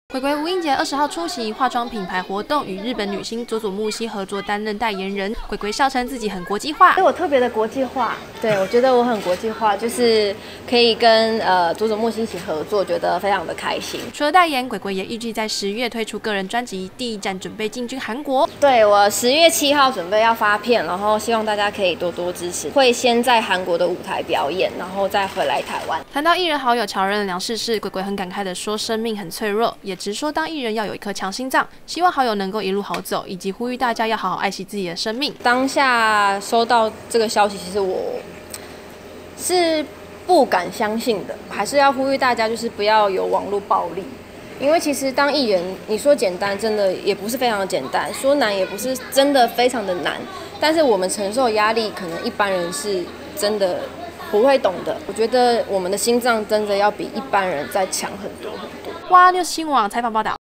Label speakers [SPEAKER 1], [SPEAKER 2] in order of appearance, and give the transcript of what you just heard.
[SPEAKER 1] 鬼鬼吴映洁20号出席化妆品牌活动，与日本女星佐佐木希合作担任代言人。鬼鬼笑称自己很国际化，
[SPEAKER 2] 我特别的国际化，对我觉得我很国际化，就是可以跟佐佐木希一起合作，觉得非常的开心。
[SPEAKER 1] 除了代言，鬼鬼也预计在10月推出个人专辑，第一站准备进军韩国。
[SPEAKER 2] 对，我10月7号准备要发片，然后希望大家可以多多支持。会先在韩国的舞台表演，然后再回来台湾。
[SPEAKER 1] 谈到艺人好友乔任梁世世，鬼鬼很感慨的说，生命很脆弱，也直说当艺人要有一颗强心脏，希望好友能够一路好走，以及呼吁大家要好好爱惜自己的生命。
[SPEAKER 2] 当下收到这个消息，其实我是不敢相信的，还是要呼吁大家，就是不要有网络暴力，因为其实当艺人，你说简单，真的也不是非常的简单；说难，也不是真的非常的难。但是我们承受压力，可能一般人是真的不会懂的。我觉得我们的心脏真的要比一般人再强很多很多。
[SPEAKER 1] 哇，6新闻网采访报道。